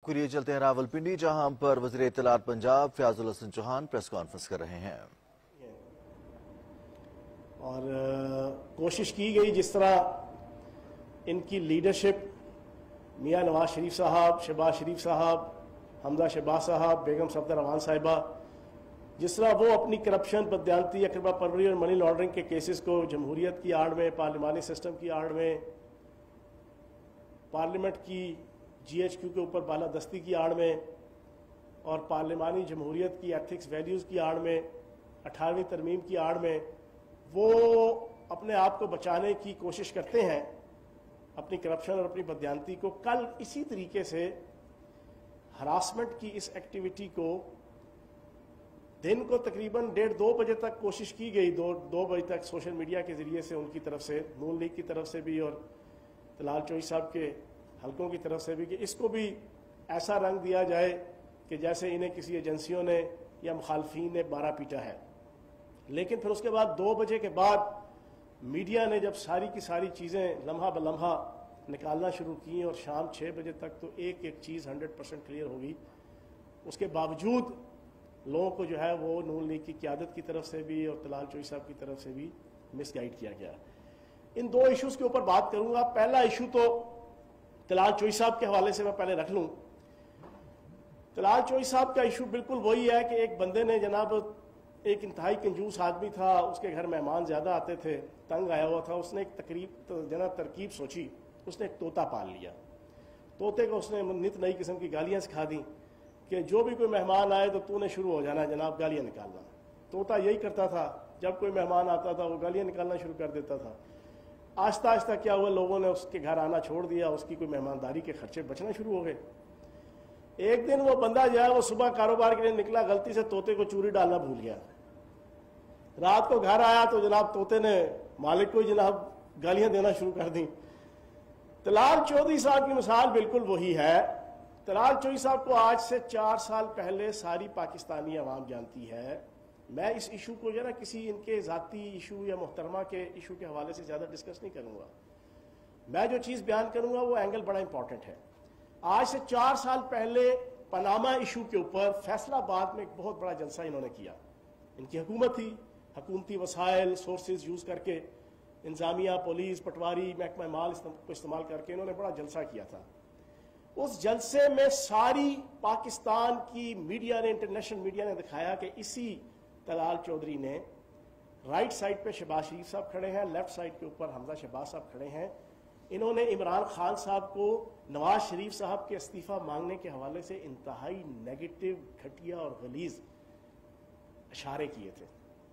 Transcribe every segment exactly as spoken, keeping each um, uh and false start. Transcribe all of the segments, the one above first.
कुरिए चलते हैं रावलपिंडी, जहां पर वजीर इत्तलात पंजाब फयाजुल हसन चौहान प्रेस कॉन्फ्रेंस कर रहे हैं। और कोशिश की गई जिस तरह इनकी लीडरशिप, मियां नवाज शरीफ साहब, शहबाज शरीफ साहब, हमजा शहबाज साहब, बेगम सफदर रहमान साहिबा, जिस तरह वो अपनी करप्शन, बदयांती, अकरबा परवरी और मनी लॉन्ड्रिंग के केसेस को जमहूरियत की आड़ में, पार्लिमानी सिस्टम की आड़ में, पार्लियामेंट की जी एच क्यू के ऊपर बालादस्ती की आड़ में और पार्लिमानी जमहूरियत की एथिक्स वैल्यूज़ की आड़ में, अठारहवीं तरमीम की आड़ में वो अपने आप को बचाने की कोशिश करते हैं, अपनी करप्शन और अपनी बदयांती को। कल इसी तरीके से हरासमेंट की इस एक्टिविटी को दिन को तकरीबन डेढ़ दो बजे तक कोशिश की गई, दो दो बजे तक सोशल मीडिया के ज़रिए से उनकी तरफ से, नून लीग की तरफ से भी और तलाल चोई साहब के हलकों की तरफ से भी, कि इसको भी ऐसा रंग दिया जाए कि जैसे इन्हें किसी एजेंसियों ने या मुखालफीन ने बारह पीटा है। लेकिन फिर उसके बाद दो बजे के बाद मीडिया ने जब सारी की सारी चीज़ें लम्हा ब लम्हा निकालना शुरू की और शाम छः बजे तक तो एक एक चीज़ हंड्रेड परसेंट क्लियर हो गई, उसके बावजूद लोगों को जो है वो नून लीग की क़यादत की तरफ से भी और तलाल चोई साहब की तरफ से भी मिसगाइड किया गया। इन दो इशूज़ के ऊपर बात करूँगा। पहला इशू तो तलाल चोई साहब के हवाले से मैं पहले रख लूँ। तलाल चोई साहब का इशू बिल्कुल वही है कि एक बंदे ने, जनाब एक इंतहाई कंजूस आदमी था, उसके घर मेहमान ज़्यादा आते थे, तंग आया हुआ था, उसने एक तकरीब जनाब तरकीब सोची, उसने एक तोता पाल लिया। तोते को उसने नित नई किस्म की गालियाँ सिखा दी कि जो भी कोई मेहमान आए तो तूने शुरू हो जाना जनाब गालियाँ निकालना। तोता यही करता था, जब कोई मेहमान आता था वो गालियाँ निकालना शुरू कर देता था। आहिस्ता आहिस्ता क्या हुआ, लोगों ने उसके घर आना छोड़ दिया, उसकी कोई मेहमानदारी के खर्चे बचना शुरू हो गए। एक दिन वो बंदा जो है वो सुबह कारोबार के लिए निकला, गलती से तोते को चूरी डालना भूल गया। रात को घर आया तो जनाब तोते ने मालिक को जनाब गालियां देना शुरू कर दी। तलाल चौधरी साहब की मिसाल बिल्कुल वही है। तलाल चौधरी साहब को आज से चार साल पहले सारी पाकिस्तानी आवाम जानती है। मैं इस इशू को जो है ना किसी इनके ज़ाती इशू या मोहतरमा के इशू के हवाले से ज़्यादा डिस्कस नहीं करूँगा। मैं जो चीज़ बयान करूँगा वो एंगल बड़ा इंपॉर्टेंट है। आज से चार साल पहले पनामा इशू के ऊपर फैसलाबाद में एक बहुत बड़ा जलसा इन्होंने किया। इनकी हुकूमत थी, हुकूमती वसाइल सोर्सेज यूज़ करके, इंतजामिया, पुलिस, पटवारी, महकमा माल को इस्तेमाल करके इन्होंने बड़ा जलसा किया था। उस जलसे में सारी पाकिस्तान की मीडिया ने, इंटरनेशनल मीडिया ने दिखाया कि इसी तलाल चौधरी ने, राइट साइड पे शहबाज शरीफ साहब खड़े हैं, लेफ्ट साइड के ऊपर हमजा शहबाज साहब खड़े हैं, इन्होंने इमरान खान साहब को नवाज शरीफ साहब के इस्तीफा मांगने के हवाले से इंतहाई नेगेटिव, घटिया और गलीज इशारे किए थे।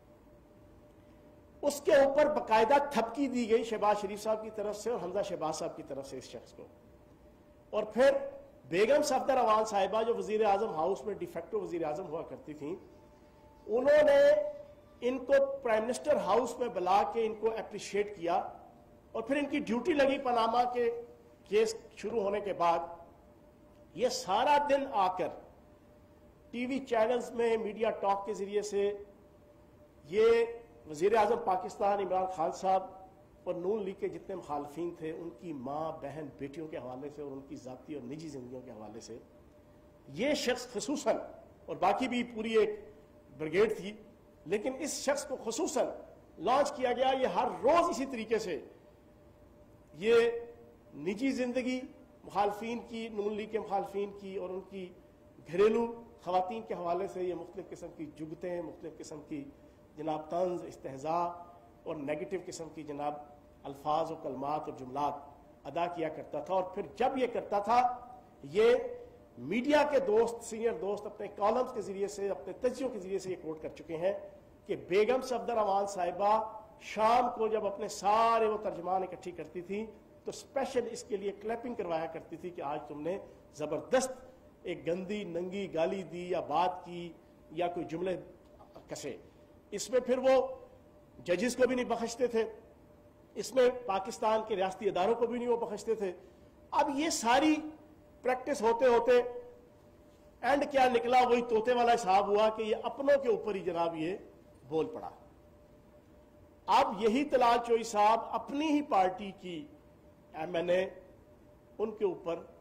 उसके ऊपर बाकायदा थपकी दी गई शहबाज शरीफ साहब की तरफ से और हमजा शहबाज साहब की तरफ से इस शख्स को। और फिर बेगम सफदर रहमान साहिबा, जो वजीर आजम हाउस में डिफेक्टो वजीर आजम हुआ करती थी, उन्होंने इनको प्राइम मिनिस्टर हाउस में बुला के इनको अप्रिशिएट किया। और फिर इनकी ड्यूटी लगी पनामा के केस शुरू होने के बाद। ये सारा दिन आकर टीवी चैनल्स में मीडिया टॉक के जरिए से ये वजीर आजम पाकिस्तान इमरान खान साहब और नून लीग के जितने मुखालफीन थे, उनकी माँ, बहन, बेटियों के हवाले से और उनकी ज़ाती और निजी जिंदगियों के हवाले से ये शख्स खसूसन, और बाकी भी पूरी एक ब्रिगेड थी, लेकिन इस शख्स को खसूसन लॉन्च किया गया। ये हर रोज़ इसी तरीके से ये निजी जिंदगी मुखालफीन की, नून लीग के मुखालफीन की और उनकी घरेलू खवातीन के हवाले से ये मुख्तलिफ किस्म की जुगतें, मुख्तलिफ किस्म की जनाब तंज, इस्तेहज़ा और नेगेटिव किस्म की जनाब अल्फाज और कलमात और जुमलात अदा किया करता था। और फिर जब ये करता था, ये मीडिया के दोस्त, सीनियर दोस्त अपने कॉलम्स के जरिए से, अपने तजियों के जरिए से ये कोट कर चुके हैं कि बेगम सफदर रहमान साहिबा शाम को जब अपने सारे वो तर्जमान इकट्ठी करती थी तो स्पेशल इसके लिए क्लैपिंग करवाया करती थी कि आज तुमने ज़बरदस्त एक गंदी नंगी गाली दी या बात की या कोई जुमले कसे। इसमें फिर वो जजेस को भी नहीं बख्शते थे, इसमें पाकिस्तान के रियासती इदारों को भी नहीं वो बख्शते थे। अब ये सारी प्रैक्टिस होते होते एंड क्या निकला, वही तोते वाला हिसाब हुआ कि ये अपनों के ऊपर ही जनाब ये बोल पड़ा। अब यही तलाल चोई साहब अपनी ही पार्टी की एम एन ए, उनके ऊपर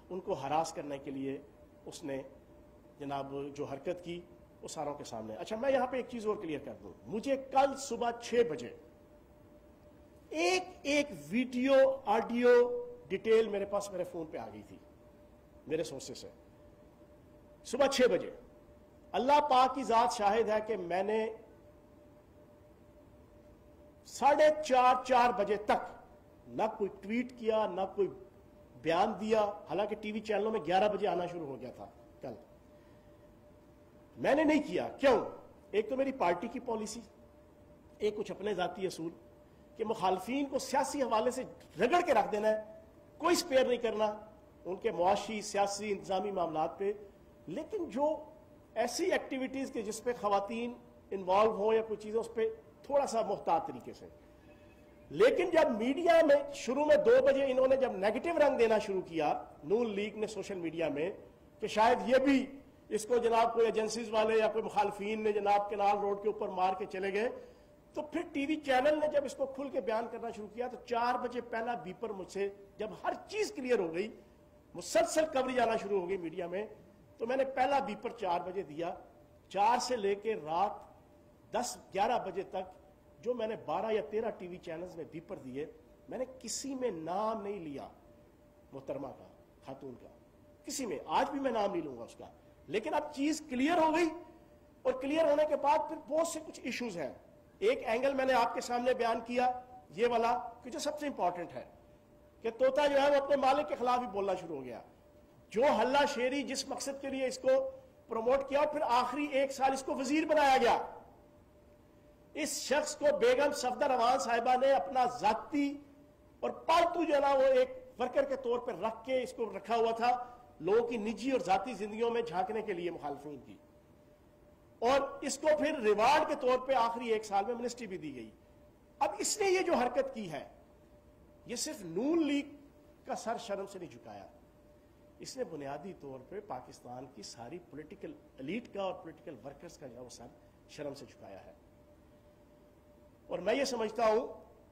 ان کو ہراس کرنے کے لیے اس نے جناب جو حرکت کی وہ ساروں کے سامنے. اچھا میں یہاں پہ ایک چیز اور کلیئر کر دوں. مجھے کل صبح چھ بجے ایک ایک ویڈیو آڈیو ڈیٹیل میرے پاس میرے فون پہ آ گئی تھی میرے سورسز سے صبح چھ بجے. اللہ پاک کی ذات شاہد ہے کہ میں نے ساڑھے چار چار بجے تک نہ کوئی ٹویٹ کیا نہ کوئی بیان دیا. حالانکہ ٹی وی چینلوں میں گیارہ بجے آنا شروع ہو گیا تھا کل. میں نے نہیں کیا. کیوں؟ ایک تو میری پارٹی کی پالیسی, ایک کچھ اپنے ذاتی اصول کہ مخالفین کو سیاسی حوالے سے رگڑ کے رکھ دینا ہے, کوئی سپیئر نہیں کرنا ان کے معاشی سیاسی انتظامی معاملات پہ. لیکن جو ایسی ایکٹیویٹیز کے جس پہ خواتین انوالو ہوں یا کوئی چیزیں اس پہ تھوڑا سا محتاط طریقے سے. لیکن جب میڈیا میں شروع میں دو بجے انہوں نے جب نیگیٹو رنگ دینا شروع کیا نون لیگ نے سوشل میڈیا میں کہ شاید یہ بھی اس کو جناب کوئی ایجنسیز والے یا کوئی مخالفین نے جناب کنال روڈ کے اوپر مار کے چلے گئے, تو پھر ٹی وی چینل نے جب اس کو کھل کے بیان کرنا شروع کیا تو چار بجے پہلا بیپر مجھ سے جب ہر چیز کلیئر ہو گئی, مسلسل کوریج آنا شروع ہو گئی میڈیا میں, تو میں نے پہلا بیپر چار بجے دیا. چار سے لے کے رات دس گیارہ بجے تک جو میں نے بارہ یا تیرہ ٹی وی چینلز میں بیپر دیے, میں نے کسی میں نام نہیں لیا محترمہ کا, خاتون کا, کسی میں. آج بھی میں نام نہیں لوں گا اس کا. لیکن اب چیز کلیئر ہو گئی, اور کلیئر ہونے کے بعد پھر بہت سے کچھ ایشوز ہیں. ایک اینگل میں نے آپ کے سامنے بیان کیا یہ والا کہ جو سب سے امپورٹنٹ ہے کہ طوطا جو ہے وہ اپنے مالک کے خلاف ہی بولنا شروع ہو گیا. جو ہلہ شیری جس مقصد کے لیے اس کو پروموٹ کیا, اور پھر آخری ایک سال اس کو وزیر بنایا گیا. اس شخص کو بیگم صفدر روان صاحبہ نے اپنا ذاتی اور پالتو جو ہے نا وہ ایک ورکر کے طور پر رکھ کے اس کو رکھا ہوا تھا لوگوں کی نجی اور ذاتی زندگیوں میں جھانکنے کے لیے مخالفین کی, اور اس کو پھر ریوارڈ کے طور پہ آخری ایک سال میں منسٹری بھی دی گئی. اب اس نے یہ جو حرکت کی ہے یہ صرف نون لیگ کا سر شرم سے نہیں جھکایا, اس نے بنیادی طور پہ پاکستان کی ساری پولیٹیکل ایلیٹ کا اور پولیٹیکل ورکرز کا جو وہ سر شرم سے جھکایا ہے. اور میں یہ سمجھتا ہوں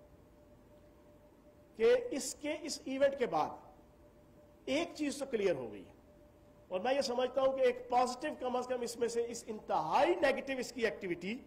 کہ اس کے اس ایونٹ کے بعد ایک چیز تو کلیئر ہو گئی, اور میں یہ سمجھتا ہوں کہ ایک پازیٹیو کم از کم اس میں سے اس انتہائی نیگیٹو اس کی ایکٹیویٹی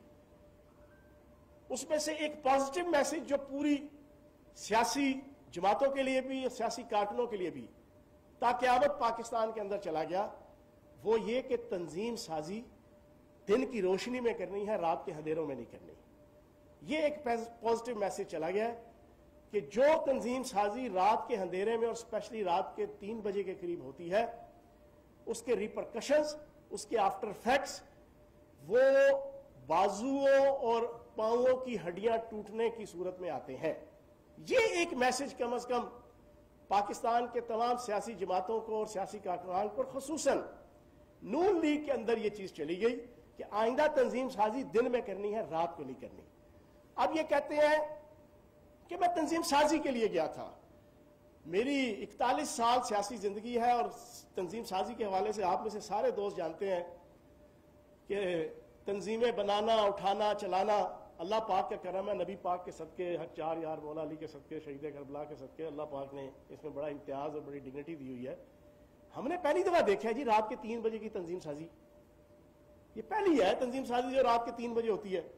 اس میں سے ایک پازیٹیو میسج جو پوری سیاسی جماعتوں کے لیے بھی سیاسی کارکنوں کے لیے بھی تا قیامت پاکستان کے اندر چلا گیا, وہ یہ کہ تنظیم سازی دن کی روشنی میں کرنی ہے, رات کے اندھیروں میں نہیں کرنی. یہ ایک پازیٹیو میسج چلا گیا کہ جو تنظیم سازی رات کے اندھیرے میں اور اسپیشلی رات کے تین بجے کے قریب ہوتی ہے اس کے ریپرکشنز, اس کے آفٹر افیکٹس وہ بازوؤں اور پاؤں کی ہڈیاں ٹوٹنے کی صورت میں آتے ہیں. یہ ایک میسج کم از کم پاکستان کے تمام سیاسی جماعتوں کو اور سیاسی کارکنان کو, خصوصاً نون لیگ کے اندر یہ چیز چلی گئی کہ آئندہ تنظیم سازی دن میں کرنی ہے, رات کو نہیں کرنی. اب یہ کہتے ہیں کہ میں تنظیم سازی کے لیے گیا تھا. میری اکتالیس سال سیاسی زندگی ہے اور تنظیم سازی کے حوالے سے آپ میں سے سارے دوست جانتے ہیں کہ تنظیمیں بنانا, اٹھانا, چلانا اللہ پاک کا کرم ہے, نبی پاک کے صدقے, حق چار یار مولا علی کے صدقے, شہید کربلا کے صدقے, اللہ پاک نے اس میں بڑا امتیاز اور بڑی ڈگنیٹی دی ہوئی ہے. ہم نے پہلی دفعہ دیکھا ہے جی رات کے تین بجے کی تنظیم سازی, یہ پہلی ہے تنظیم سازی جو رات کے تین بجے ہوتی ہے,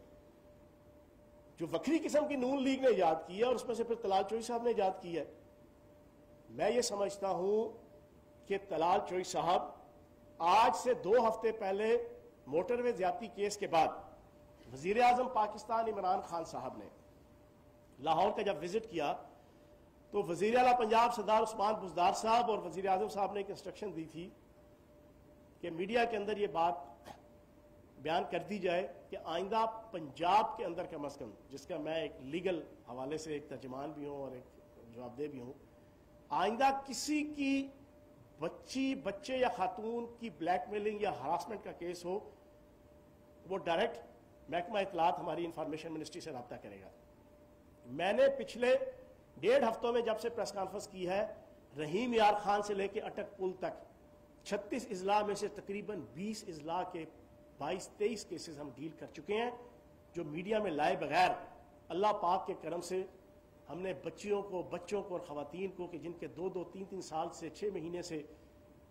جو وکری قسم کی نون لیگ نے ایجاد کی ہے, اور اس میں سے پھر طلال چوئی صاحب نے ایجاد کی ہے. میں یہ سمجھتا ہوں کہ طلال چوئی صاحب آج سے دو ہفتے پہلے موٹر وے زیادتی کیس کے بعد وزیر اعظم پاکستان عمران خان صاحب نے لاہور کا جب وزٹ کیا تو وزیر اعلیٰ پنجاب سردار عثمان بزدار صاحب اور وزیر اعظم صاحب نے ایک انسٹرکشن دی تھی کہ میڈیا کے اندر یہ بات بیان کر دی جائے کہ آئندہ پنجاب کے اندر کم از کم, جس کا میں ایک لیگل حوالے سے ایک ترجمان بھی ہوں اور ایک جواب دہ بھی ہوں, آئندہ کسی کی بچی بچے یا خاتون کی بلیک میلنگ یا ہراسمنٹ کا کیس ہو وہ ڈائریکٹ محکمہ اطلاعات ہماری انفارمیشن منسٹری سے رابطہ کرے گا. میں نے پچھلے ڈیڑھ ہفتوں میں جب سے پریس کانفرنس کی ہے, رحیم یار خان سے لے کے اٹک پل تک چھتیس اضلاع میں سے تقریباً بیس اضلاع کے بائیس تیئیس کیسز ہم ڈیل کر چکے ہیں, جو میڈیا میں لائے بغیر اللہ پاک کے کرم سے ہم نے بچیوں کو, بچوں کو اور خواتین کو کہ جن کے دو دو تین تین سال سے چھ مہینے سے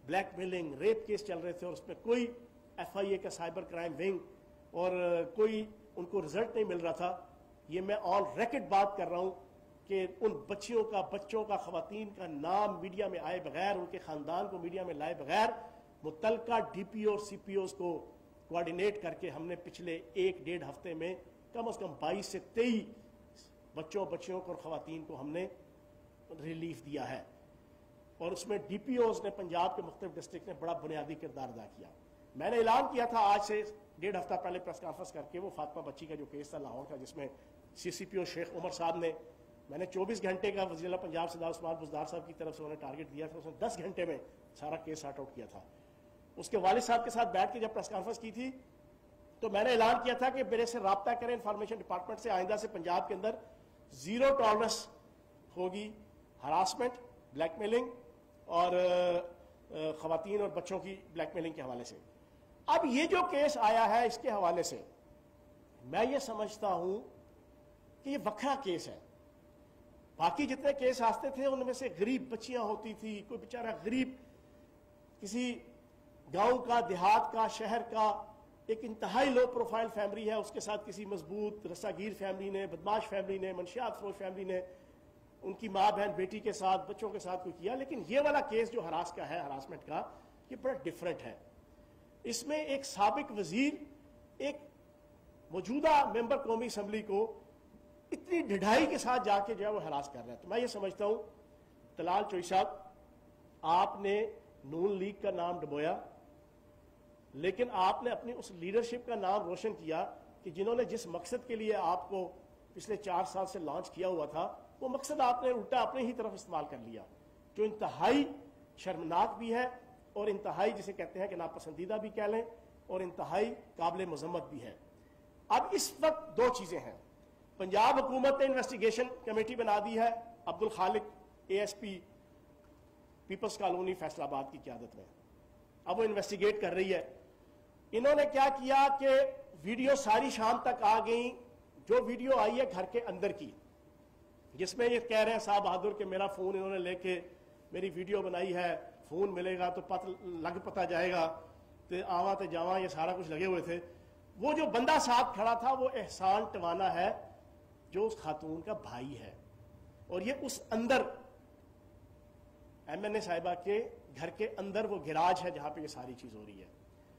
بلیک میلنگ, ریپ کیس چل رہے تھے, اور اس میں کوئی ایف آئی اے کا سائبر کرائم ونگ اور کوئی ان کو رزلٹ نہیں مل رہا تھا. یہ میں آن ریکارڈ بات کر رہا ہوں کہ ان بچیوں کا بچوں کا خواتین کا نام میڈیا میں آئے بغیر, ان کے خاندان کو میڈیا میں لائے بغیر, متعلقہ ڈی پی او اور سی پی اوز کو کوارڈینیٹ کر کے ہم نے پچھلے ایک ڈیڑھ ہفتے میں کم از کم بائیس سے تیئیس بچوں بچیوں کو اور خواتین کو ہم نے ریلیف دیا ہے. اور اس میں ڈی پی اوز نے پنجاب کے مختلف ڈسٹرکٹ نے بڑا بنیادی کردار ادا کیا. میں نے اعلان کیا تھا آج سے ڈیڑھ ہفتہ پہلے پریس کانفرنس کر کے, وہ فاطمہ بچی کا جو کیس تھا لاہور کا, جس میں سی سی پی او شیخ عمر صاحب نے, میں نے چوبیس گھنٹے کا وزیر اعلیٰ پنجاب سردار عثمان بزدار صاحب کی طرف سے انہوں نے ٹارگٹ دیا تھا, اس نے دس گھنٹے میں سارا کیس سارٹ آؤٹ کیا تھا. اس کے والد صاحب کے ساتھ بیٹھ کے جب پریس کانفرنس کی تھی تو میں نے اعلان کیا تھا کہ میرے سے رابطہ کریں انفارمیشن ڈپارٹمنٹ سے, آئندہ سے پنجاب کے اندر زیرو ٹالرنس ہوگی ہراسمنٹ, بلیک میلنگ اور خواتین اور بچوں کی بلیک میلنگ کے حوالے سے. اب یہ جو کیس آیا ہے اس کے حوالے سے میں یہ سمجھتا ہوں کہ یہ وکھرا کیس ہے. باقی جتنے کیس آتے تھے ان میں سے غریب بچیاں ہوتی تھی, کوئی بیچارہ غریب کسی گاؤں کا, دیہات کا, شہر کا ایک انتہائی لو پروفائل فیملی ہے, اس کے ساتھ کسی مضبوط رساگیر فیملی نے, بدماش فیملی نے, منشیات فروش فیملی نے ان کی ماں بہن بیٹی کے ساتھ بچوں کے ساتھ کوئی کیا. لیکن یہ والا کیس جو ہراس کا ہے, ہراسمنٹ کا, یہ بڑا ڈیفرنٹ ہے. اس میں ایک سابق وزیر ایک موجودہ ممبر قومی اسمبلی کو اتنی ڈھڑائی کے ساتھ جا کے جو ہے وہ ہراس کر رہا ہے. تو میں یہ سمجھتا ہوں طلال چوئی صاحب, آپ نے نون لیگ کا نام ڈبویا, لیکن آپ نے اپنی اس لیڈرشپ کا نام روشن کیا کہ جنہوں نے جس مقصد کے لیے آپ کو پچھلے چار سال سے لانچ کیا ہوا تھا, وہ مقصد آپ نے الٹا اپنے ہی طرف استعمال کر لیا, جو انتہائی شرمناک بھی ہے اور انتہائی جسے کہتے ہیں کہ ناپسندیدہ بھی کہہ لیں اور انتہائی قابل مذمت بھی ہے. اب اس وقت دو چیزیں ہیں. پنجاب حکومت نے انویسٹیگیشن کمیٹی بنا دی ہے Abdul Khaliq A S P peoples colony Faisalabad کی قیادت میں. اب وہ انویسٹیگیٹ کر رہی ہے. انہوں نے کیا کیا کہ ویڈیو ساری شام تک آ گئیں, جو ویڈیو آئی ہے گھر کے اندر کی, جس میں یہ کہہ رہے ہیں صاحب بہادر کہ میرا فون انہوں نے لے کے میری ویڈیو بنائی ہے, فون ملے گا تو پت لگ پتا جائے گا, تو آواں تے جاواں یہ سارا کچھ لگے ہوئے تھے. وہ جو بندہ ساتھ کھڑا تھا وہ احسان ٹوانا ہے, جو اس خاتون کا بھائی ہے, اور یہ اس اندر ایم این اے صاحبہ کے گھر کے اندر وہ گراج ہے جہاں پہ یہ ساری چیز ہو رہی ہے.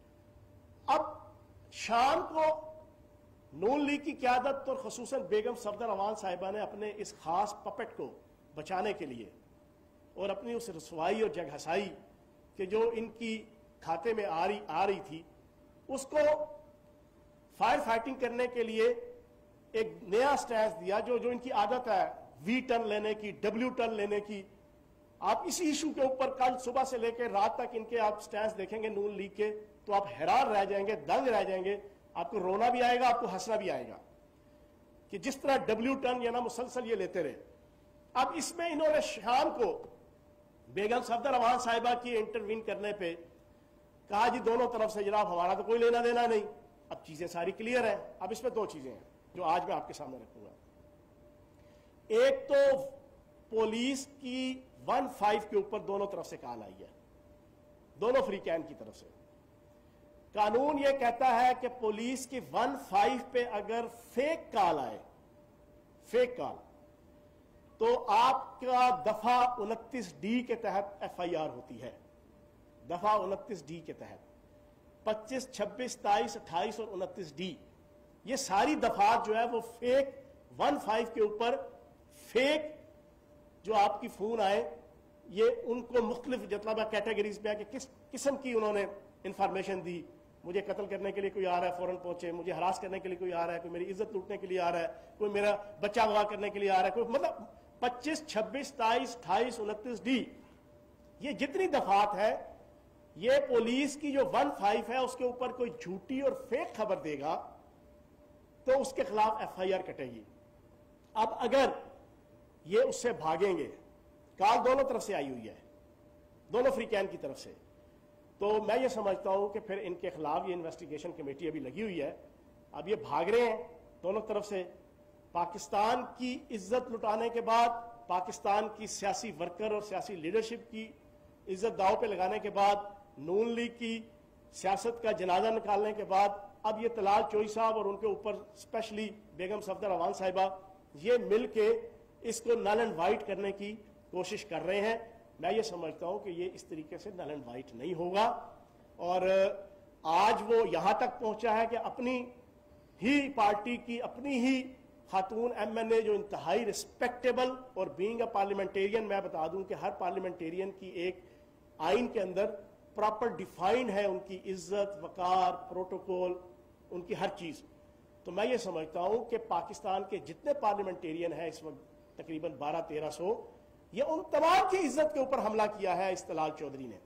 اب شام کو نون لیگ کی قیادت اور خصوصاً بیگم صفدر امان صاحبہ نے اپنے اس خاص پپٹ کو بچانے کے لیے اور اپنی اس رسوائی اور جگ ہسائی کہ جو ان کی کھاتے میں آ رہی آ رہی تھی, اس کو فائر فائٹنگ کرنے کے لیے ایک نیا سٹینس دیا, جو جو ان کی عادت ہے وی ٹرن لینے کی, ڈبلیو ٹرن لینے کی. آپ اسی ایشو کے اوپر کل صبح سے لے کے رات تک ان کے آپ سٹینس دیکھیں گے نون لیگ کے, تو آپ حیران رہ جائیں گے, دنگ رہ جائیں گے. آپ کو رونا بھی آئے گا, آپ کو ہنسنا بھی آئے گا کہ جس طرح ڈبلیو ٹرن یا نا مسلسل یہ لیتے رہے. اب اس میں انہوں نے شام کو بیگم صفدر امان صاحبہ کی انٹروین کرنے پہ کہا جی دونوں طرف سے جناب ہمارا تو کوئی لینا دینا نہیں. اب چیزیں ساری کلیئر ہیں. اب اس میں دو چیزیں ہیں جو آج میں آپ کے سامنے رکھوں گا. ایک تو پولیس کی ون فائیو کے اوپر دونوں طرف سے کال آئی ہے, دونوں فری کین کی طرف سے. قانون یہ کہتا ہے کہ پولیس کی ون فائیو پہ اگر فیک کال آئے, فیک کال, تو آپ کا دفعہ انتیس ڈی کے تحت ایف آئی آر ہوتی ہے. دفعہ انتیس ڈی کے تحت پچیس چھبیس ستائیس اٹھائیس اور انتیس ڈی, یہ ساری دفعات جو ہے وہ فیک ون فائیو کے اوپر فیک جو آپ کی فون آئے, یہ ان کو مختلف جتنا کیٹیگریز پہ ہے کہ کس قسم کی انہوں نے انفارمیشن دی. مجھے قتل کرنے کے لیے کوئی آ رہا ہے فوراً پہنچے, مجھے ہراس کرنے کے لیے کوئی آ رہا ہے, کوئی میری عزت لوٹنے کے لیے آ رہا ہے, کوئی میرا بچہ اغوا کرنے کے لیے آ رہا ہے, کوئی مطلب پچیس چھبیس ستائیس اٹھائیس انتیس ڈی, یہ جتنی دفعات ہے یہ پولیس کی جو ون فائیو ہے اس کے اوپر کوئی جھوٹی اور فیک خبر دے گا تو اس کے خلاف ایف آئی آر کٹے گی. اب اگر یہ اس سے بھاگیں گے, کال دونوں طرف سے آئی ہوئی ہے, دونوں فری کین کی طرف سے, تو میں یہ سمجھتا ہوں کہ پھر ان کے خلاف یہ انویسٹیگیشن کمیٹی ابھی لگی ہوئی ہے. اب یہ بھاگ رہے ہیں دونوں طرف سے. پاکستان کی عزت لٹانے کے بعد, پاکستان کی سیاسی ورکر اور سیاسی لیڈرشپ کی عزت داؤ پہ لگانے کے بعد، نون لیگ کی سیاست کا جنازہ نکالنے کے بعد، اب یہ طلال چوئی صاحب اور ان کے اوپر اسپیشلی بیگم صفدر امان صاحبہ یہ مل کے اس کو نل اینڈ وائٹ کرنے کی کوشش کر رہے ہیں. میں یہ سمجھتا ہوں کہ یہ اس طریقے سے نل اینڈ وائٹ نہیں ہوگا. اور آج وہ یہاں تک پہنچا ہے کہ اپنی ہی پارٹی کی اپنی ہی خاتون ایم این اے جو انتہائی ریسپیکٹیبل اور بینگ اے پارلیمنٹیرین، میں بتا دوں کہ ہر پارلیمنٹیرین کی ایک آئین کے اندر پراپر ڈیفائنڈ ہے ان کی عزت، وقار، پروٹوکول، ان کی ہر چیز. تو میں یہ سمجھتا ہوں کہ پاکستان کے جتنے پارلیمنٹیرین ہیں اس وقت تقریباً بارہ تیرہ سو، یہ ان تمام کی عزت کے اوپر حملہ کیا ہے اس طلال چودھری نے.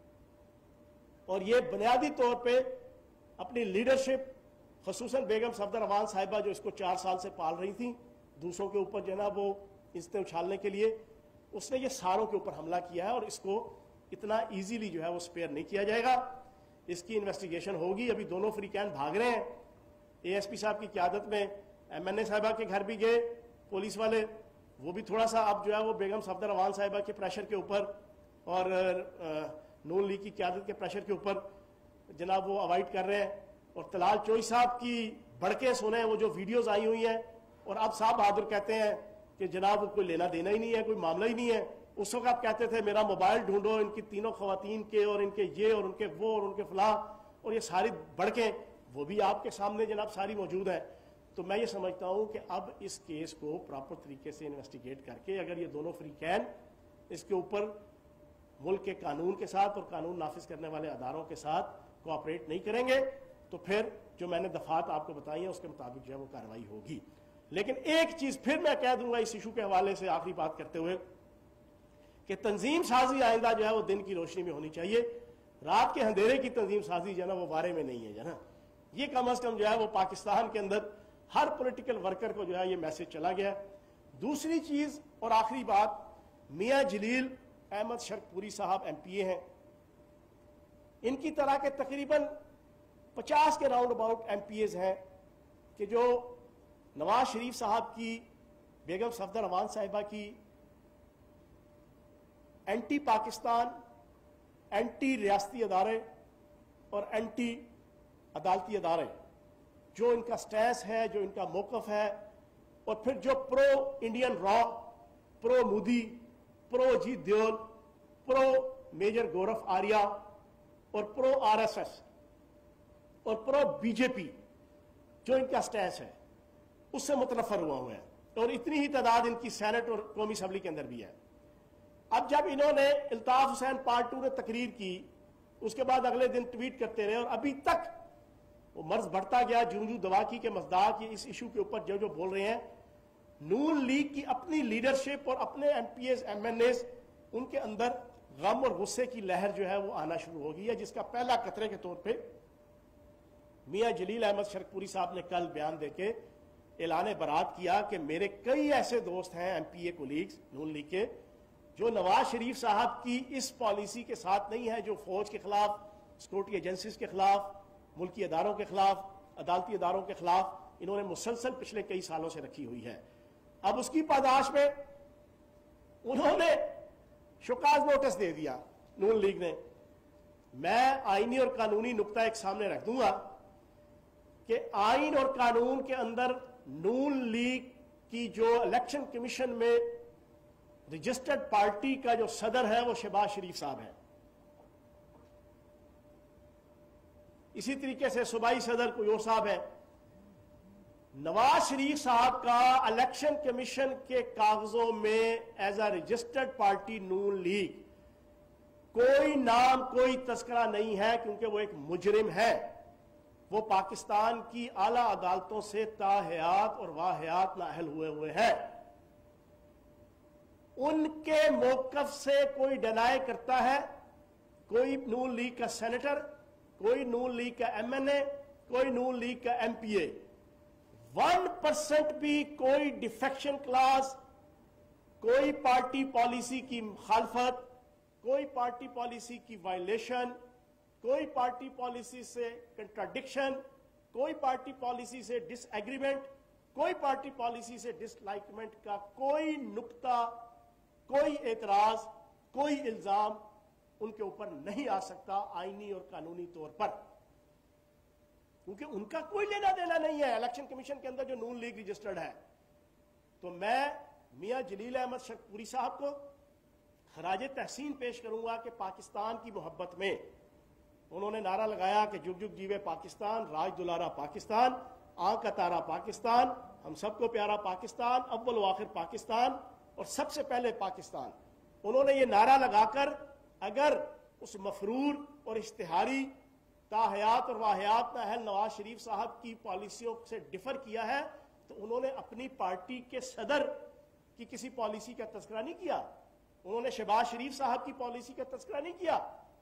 اور یہ بنیادی طور پہ اپنی لیڈرشپ، خصوصاً بیگم صفدر امان صاحبہ جو اس کو چار سال سے پال رہی تھیں دوسروں کے اوپر جو ہے نا وہ عزتیں اچھالنے کے لیے، اس نے یہ ساروں کے اوپر حملہ کیا ہے. اور اس کو اتنا ایزیلی جو ہے وہ سپیئر نہیں کیا جائے گا. اس کی انویسٹیگیشن ہوگی. ابھی دونوں فریقین بھاگ رہے ہیں. اے ایس پی صاحب کی قیادت میں ایم این اے صاحبہ کے گھر بھی گئے پولیس والے، وہ بھی تھوڑا سا اب جو ہے وہ بیگم صفدر امان صاحبہ کے پریشر کے اوپر اور نون لیگ کی قیادت کے پریشر کے اوپر جناب وہ اوائڈ کر رہے ہیں. اور طلال چوئی صاحب کی بڑکیں سنیں، وہ جو ویڈیوز آئی ہوئی ہیں، اور اب صاحب بہادر کہتے ہیں کہ جناب کوئی لینا دینا ہی نہیں ہے، کوئی معاملہ ہی نہیں ہے. اس وقت آپ کہتے تھے میرا موبائل ڈھونڈو ان کی تینوں خواتین کے اور ان کے یہ اور ان کے وہ اور ان کے فلاں، اور یہ ساری بڑکیں وہ بھی آپ کے سامنے جناب ساری موجود ہیں. تو میں یہ سمجھتا ہوں کہ اب اس کیس کو پراپر طریقے سے انویسٹیگیٹ کر کے اگر یہ دونوں فریقین اس کے اوپر ملک کے قانون کے ساتھ اور قانون نافذ کرنے والے اداروں کے ساتھ کوآپریٹ نہیں کریں گے تو پھر جو میں نے دفعات آپ کو بتائی ہیں اس کے مطابق جو ہے وہ کارروائی ہوگی. لیکن ایک چیز پھر میں کہہ دوں گا اس ایشو کے حوالے سے آخری بات کرتے ہوئے کہ تنظیم سازی آئندہ جو ہے وہ دن کی روشنی میں ہونی چاہیے. رات کے اندھیرے کی تنظیم سازی جو ہے نا وہ بارے میں نہیں ہے جو ہے نا. یہ کم از کم جو ہے وہ پاکستان کے اندر ہر پولیٹیکل ورکر کو جو ہے یہ میسج چلا گیا. دوسری چیز اور آخری بات، میاں جلیل احمد شرک پوری صاحب ایم پی اے ہیں. ان کی طرح کے تقریباً پچاس کے round about M P As ہیں کہ جو نواز شریف صاحب کی، بیگم صفدر امان صاحبہ کی اینٹی پاکستان، اینٹی ریاستی ادارے اور اینٹی عدالتی ادارے، جو ان کا سٹینس ہے، جو ان کا موقف ہے، اور پھر جو پرو انڈین را، pro Modi, pro Ajit Doval, pro major Gaurav Arya اور پرو آر ایس ایس اور پرو بی جے پی جو ان کا سٹینس ہے اس سے متنفر ہوا ہوئے ہیں. اور اتنی ہی تعداد ان کی سینٹ اور قومی اسمبلی کے اندر بھی ہے. اب جب انہوں نے الطاف حسین پارٹ ٹو نے تقریر کی، اس کے بعد اگلے دن ٹویٹ کرتے رہے اور ابھی تک وہ مرض بڑھتا گیا. جنجو دوا کی کے مزداق اس ایشو کے اوپر جو جو بول رہے ہیں، نون لیگ کی اپنی لیڈرشپ اور اپنے M P As, M N As, ان کے اندر غم اور غصے کی لہر جو ہے وہ آنا شروع ہو گئی ہے، جس کا پہلا قطرے کے طور پہ میاں جلیل احمد شرک پوری صاحب نے کل بیان دے کے اعلان برات کیا کہ میرے کئی ایسے دوست ہیں M P A colleagues Noon League کے جو نواز شریف صاحب کی اس پالیسی کے ساتھ نہیں ہے، جو فوج کے خلاف، سیکورٹی ایجنسیز کے خلاف، ملکی اداروں کے خلاف، عدالتی اداروں کے خلاف انہوں نے مسلسل پچھلے کئی سالوں سے رکھی ہوئی ہے. اب اس کی پاداش میں انہوں نے شوکاز نوٹس دے دیا نون لیگ نے. میں آئینی اور قانونی نقطہ ایک سامنے رکھ دوں گا کہ آئین اور قانون کے اندر نون لیگ کی جو الیکشن کمیشن میں رجسٹرڈ پارٹی کا جو صدر ہے وہ شہباز شریف صاحب ہے. اسی طریقے سے صوبائی صدر کوئی اور صاحب ہے. نواز شریف صاحب کا الیکشن کمیشن کے کاغذوں میں as a registered party Noon League کوئی نام، کوئی تذکرہ نہیں ہے، کیونکہ وہ ایک مجرم ہے. وہ پاکستان کی اعلی عدالتوں سے تاحیات اور واحیات نااہل ہوئے ہوئے ہیں. ان کے موقف سے کوئی ڈینائی کرتا ہے، کوئی نون لیگ کا سینیٹر، کوئی نون لیگ کا ایم این اے، کوئی نون لیگ کا M P A, one percent بھی کوئی ڈیفیکشن کلاس، کوئی پارٹی پالیسی کی مخالفت، کوئی پارٹی پالیسی کی وائلیشن، کوئی پارٹی پالیسی سے کنٹراڈکشن، کوئی پارٹی پالیسی سے ڈس ایگریمنٹ، کوئی پارٹی پالیسی سے ڈس لائکمنٹ کا کوئی نقطہ، کوئی اعتراض، کوئی الزام ان کے اوپر نہیں آ سکتا آئینی اور قانونی طور پر، کیونکہ ان کا کوئی لینا دینا نہیں ہے الیکشن کمیشن کے اندر جو نون لیگ رجسٹرڈ ہے۔ تو میں میاں جلیل احمد شرک پوری صاحب کو خراج تحسین پیش کروں گا کہ پاکستان کی محبت میں انہوں نے نعرہ لگایا کہ جگ جگ جیوے پاکستان، راج دلارا پاکستان، آنکھ کا تارا پاکستان، ہم سب کو پیارا پاکستان، اول و آخر پاکستان اور سب سے پہلے پاکستان۔ انہوں نے یہ نعرہ لگا کر اگر اس مفرور اور اشتہاری تاحیات اور واحیات نااہل نواز شریف صاحب کی پالیسیوں سے ڈفر کیا ہے تو انہوں نے اپنی پارٹی کے صدر کی کسی پالیسی کا تذکرہ نہیں کیا، انہوں نے شہباز شریف صاحب کی پالیسی کا تذکرہ نہیں کیا۔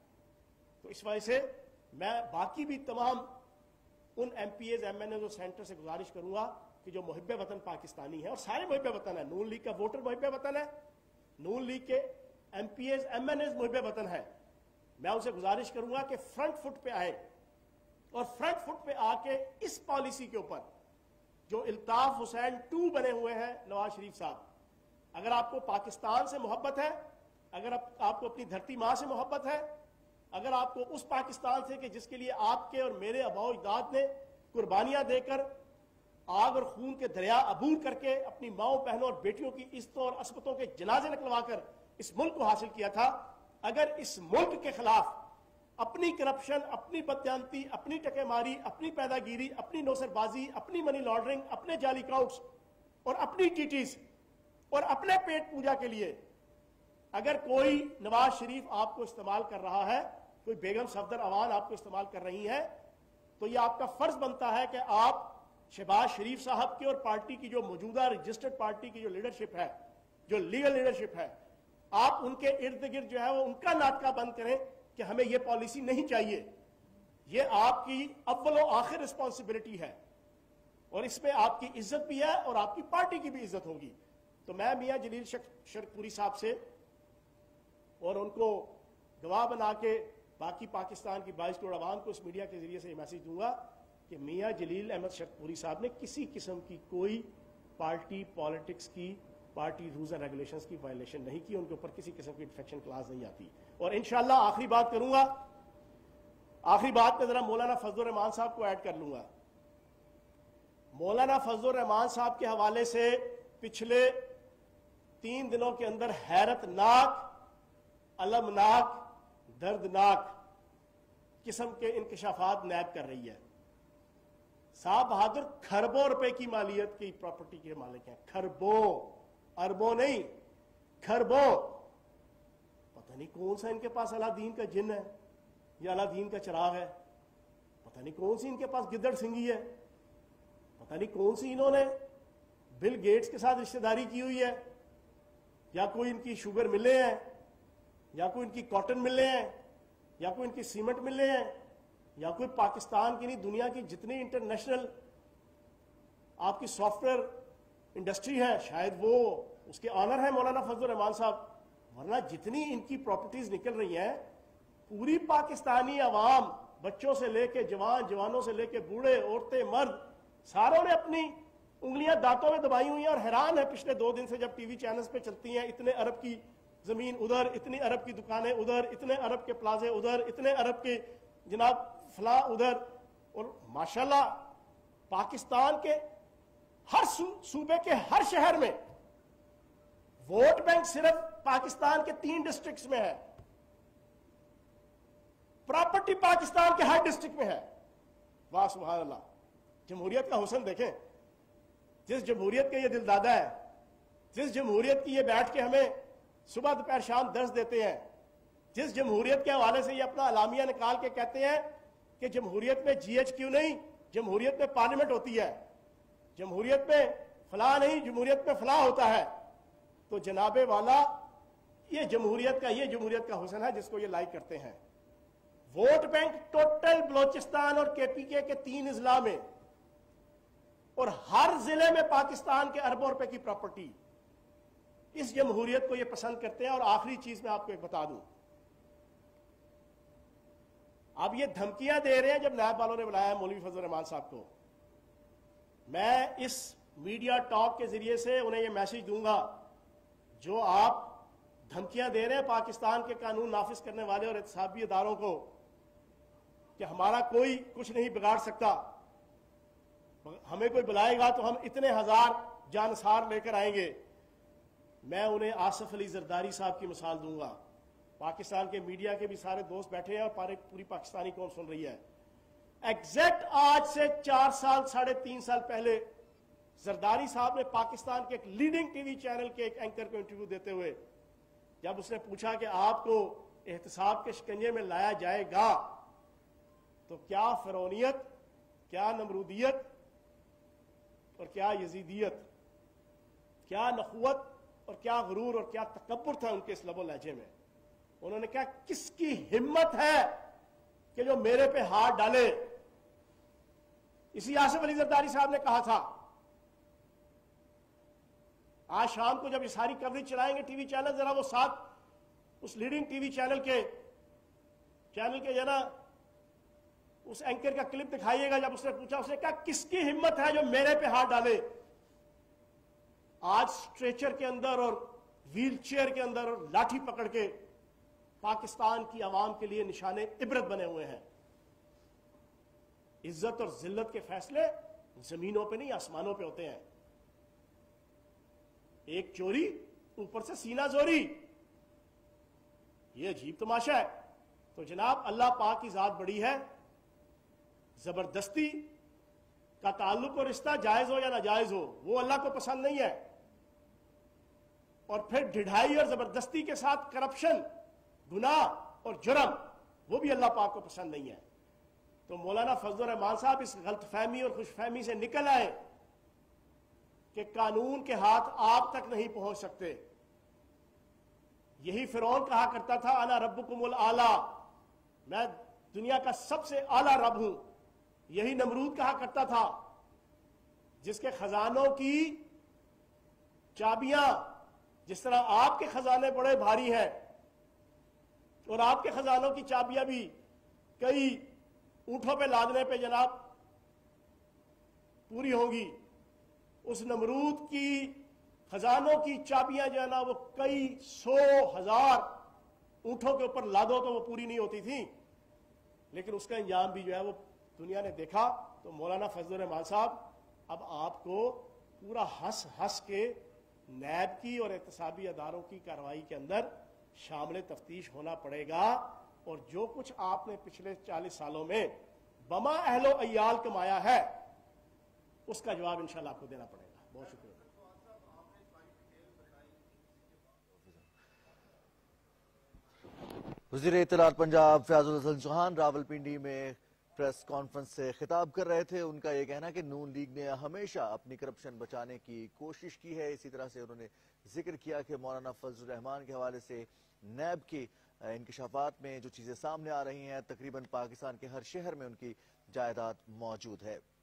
تو اس وجہ سے میں باقی بھی تمام ان M P As M N As اور سینٹر سے گزارش کروں گا کہ جو محب وطن پاکستانی ہیں، اور سارے محب وطن ہیں، نون لیگ کا ووٹر محب وطن ہے، نون لیگ کے M P As M N As محب وطن ہے، میں ان سے گزارش کروں گا کہ فرنٹ فٹ پہ آئے اور فرنٹ فٹ پہ آ کے اس پالیسی کے اوپر جو الطاف حسین ٹو بنے ہوئے ہیں نواز شریف صاحب، اگر آپ کو پاکستان سے محبت ہے، اگر آپ کو اپنی دھرتی ماں سے محبت ہے، اگر آپ کو اس پاکستان سے کہ جس کے لیے آپ کے اور میرے آباء و اجداد نے قربانیاں دے کر آگ اور خون کے دریا عبور کر کے اپنی ماؤں بہنوں اور بیٹیوں کی عزتوں اور عصمتوں کے جنازے نکلوا کر اس ملک کو حاصل کیا تھا، اگر اس ملک کے خلاف اپنی کرپشن، اپنی بددیانتی، اپنی ٹکے ماری، اپنی پیدا گیری، اپنی نوسر بازی، اپنی منی لانڈرنگ، اپنے جعلی اکاؤنٹس اور اپنی ٹیٹیز اور اپنے پیٹ پوجا کے لیے اگر کوئی نواز شریف آپ کو استعمال کر رہا ہے، کوئی بیگم صفدر اوان آپ کو استعمال کر رہی ہے، تو یہ آپ کا فرض بنتا ہے کہ آپ شہباز شریف صاحب کی اور پارٹی کی جو موجودہ رجسٹرڈ پارٹی کی جو لیڈرشپ ہے، جو لیگل لیڈرشپ ہے، آپ ان کے ارد گرد جو ہے وہ ان کا ناطقہ بند کریں کہ ہمیں یہ پالیسی نہیں چاہیے۔ یہ آپ کی اول و آخر رسپانسبلٹی ہے اور اس میں آپ کی عزت بھی ہے اور آپ کی پارٹی کی بھی عزت ہوگی۔ تو میں میاں جلیل شرک پوری صاحب سے اور ان کو گواہ بنا کے باقی پاکستان کی بائیس کروڑ عوام کو اس میڈیا کے ذریعے سے یہ میسج دوں گا کہ میاں جلیل احمد شرک پوری صاحب نے کسی قسم کی کوئی پارٹی پالیٹکس کی، پارٹی رولز اینڈ ریگولیشنز کی وائلیشن نہیں کی، ان کے اوپر کسی قسم کی ڈیفیکشن کلاس نہیں آتی۔ اور انشاءاللہ آخری بات کروں گا، آخری بات میں ذرا مولانا فضل الرحمان صاحب کو ایڈ کر لوں گا۔ مولانا فضل الرحمان صاحب کے حوالے سے پچھلے تین دنوں کے اندر حیرت ناک، المناک، دردناک قسم کے انکشافات نیب کر رہی ہے۔ صاحب بہادر کھربوں روپے کی مالیت کی پراپرٹی کے مالک ہیں، کھربوں، اربوں نہیں، کھربوں۔ پتہ نہیں کون سا ان کے پاس اللہ دین کا جن ہے یا اللہ دین کا چراغ ہے، پتہ نہیں کون سی ان کے پاس گدڑ سنگھی ہے، پتہ نہیں کون سی انہوں نے بل گیٹس کے ساتھ رشتہ داری کی ہوئی ہے، یا کوئی ان کی شوگر ملے ہیں، یا کوئی ان کی کاٹن ملے ہیں، یا کوئی ان کی سیمنٹ ملے ہیں، یا کوئی پاکستان کی نہیں دنیا کی جتنی انٹرنیشنل آپ کی سافٹ ویئر انڈسٹری ہے شاید وہ اس کے آنر ہیں مولانا فضل الرحمان صاحب، ورنہ جتنی ان کی پراپرٹیز نکل رہی ہیں پوری پاکستانی عوام، بچوں سے لے کے جوان، جوانوں سے لے کے بوڑھے، عورتیں، مرد، ساروں نے اپنی انگلیاں دانتوں میں دبائی ہوئی ہیں اور حیران ہے پچھلے دو دن سے جب ٹی وی چینلز پہ چلتی ہیں، اتنے ارب کی زمین ادھر، اتنی ارب کی دکانیں ادھر، اتنے ارب کے پلازے ادھر، اتنے ارب کے جناب فلاں ادھر، اور ماشاءاللہ پاکستان کے ہر صوبے کے ہر شہر میں ووٹ بینک صرف پاکستان کے تین ڈسٹرکٹس میں ہے، پراپرٹی پاکستان کے ہر ڈسٹرکٹ میں ہے۔ واہ سبحان اللہ، جمہوریت کا حسن دیکھیں، جس جمہوریت کے یہ دل دادا ہے، جس جمہوریت کی یہ بیٹھ کے ہمیں صبح دوپہر شام درس دیتے ہیں، جس جمہوریت کے حوالے سے یہ اپنا اعلامیہ نکال کے کہتے ہیں کہ جمہوریت میں جی ایچ کیو نہیں، جمہوریت میں پارلیمنٹ ہوتی ہے، جمہوریت میں فلاں نہیں، جمہوریت میں فلاں ہوتا ہے، تو جناب والا یہ جمہوریت کا یہ جمہوریت کا حسن ہے جس کو یہ لائک کرتے ہیں۔ ووٹ بینک ٹوٹل بلوچستان اور کے پی کے کے تین اضلاع میں اور ہر ضلع میں پاکستان کے اربوں روپے کی پراپرٹی، اس جمہوریت کو یہ پسند کرتے ہیں۔ اور آخری چیز میں آپ کو ایک بتا دوں، اب یہ دھمکیاں دے رہے ہیں جب نیب والوں نے بلایا مولوی فضل الرحمان صاحب کو، میں اس میڈیا ٹاک کے ذریعے سے انہیں یہ میسج دوں گا، جو آپ دھمکیاں دے رہے ہیں پاکستان کے قانون نافذ کرنے والے اور احتسابی اداروں کو کہ ہمارا کوئی کچھ نہیں بگاڑ سکتا، ہمیں کوئی بلائے گا تو ہم اتنے ہزار جانثار لے کر آئیں گے. میں انہیں آصف علی زرداری صاحب کی مثال دوں گا. پاکستان کے میڈیا کے بھی سارے دوست بیٹھے ہیں اور پوری پاکستانی قوم سن رہی ہے. ایگزیکٹ آج سے چار سال ساڑھے تین سال پہلے زرداری صاحب نے پاکستان کے ایک لیڈنگ ٹی وی چینل کے ایک اینکر کو انٹرویو دیتے ہوئے جب اس نے پوچھا کہ آپ کو احتساب کے شکنجے میں لایا جائے گا تو کیا فرعونیت، کیا نمرودیت اور کیا یزیدیت، کیا نخوت اور کیا غرور اور کیا تکبر تھا ان کے اس لب و لہجے میں. انہوں نے کہا کس کی ہمت ہے کہ جو میرے پہ ہاتھ ڈالے. اسی آصف علی زرداری صاحب نے کہا تھا. آج شام کو جب یہ ساری کوریج چلائیں گے ٹی وی چینل، ذرا وہ ساتھ اس لیڈنگ ٹی وی چینل کے چینل کے ذرا اس اینکر کا کلپ دکھائیے گا. جب اس نے پوچھا، اس نے کہا کس کی ہمت ہے جو میرے پہ ہاتھ ڈالے. آج اسٹریچر کے اندر اور ویل چیئر کے اندر اور لاٹھی پکڑ کے پاکستان کی عوام کے لیے نشان عبرت بنے ہوئے ہیں. عزت اور ذلت کے فیصلے زمینوں پہ نہیں آسمانوں پہ ہوتے ہیں. ایک چوری اوپر سے سینہ زوری، یہ عجیب تماشا ہے. تو جناب اللہ پاک کی ذات بڑی ہے. زبردستی کا تعلق اور رشتہ جائز ہو یا ناجائز ہو وہ اللہ کو پسند نہیں ہے، اور پھر ڈھڑائی اور زبردستی کے ساتھ کرپشن، گناہ اور جرم، وہ بھی اللہ پاک کو پسند نہیں ہے. تو مولانا فضل الرحمان صاحب اس غلط فہمی اور خوش فہمی سے نکل آئے کہ قانون کے ہاتھ آپ تک نہیں پہنچ سکتے. یہی فرعون کہا کرتا تھا انا ربکم الاعلی، میں دنیا کا سب سے اعلیٰ رب ہوں. یہی نمرود کہا کرتا تھا جس کے خزانوں کی چابیاں، جس طرح آپ کے خزانے بڑے بھاری ہیں اور آپ کے خزانوں کی چابیاں بھی کئی اونٹوں پہ لادنے پہ جناب پوری ہوں گی، اس نمرود کی خزانوں کی چابیاں جو ہے نا وہ کئی سو ہزار اونٹوں کے اوپر لادو تو وہ پوری نہیں ہوتی تھیں، لیکن اس کا انجام بھی جو ہے وہ دنیا نے دیکھا. تو مولانا فضل الرحمان صاحب اب آپ کو پورا ہنس ہنس کے نیب کی اور احتسابی اداروں کی کارروائی کے اندر شامل تفتیش ہونا پڑے گا، اور جو کچھ آپ نے پچھلے چالیس سالوں میں بما اہل و عیال کمایا ہے اس کا جواب انشاءاللہ آپ کو دینا پڑے گا. بہت شکریہ. وزیر اطلاعات پنجاب فیاض الحسن چوہان راولپنڈی میں پریس کانفرنس سے خطاب کر رہے تھے. ان کا یہ کہنا کہ نون لیگ نے ہمیشہ اپنی کرپشن بچانے کی کوشش کی ہے. اسی طرح سے انہوں نے ذکر کیا کہ مولانا فضل الرحمان کے حوالے سے نیب کی انکشافات میں جو چیزیں سامنے آ رہی ہیں تقریباً پاکستان کے ہر شہر میں ان کی جائیداد موجود ہے.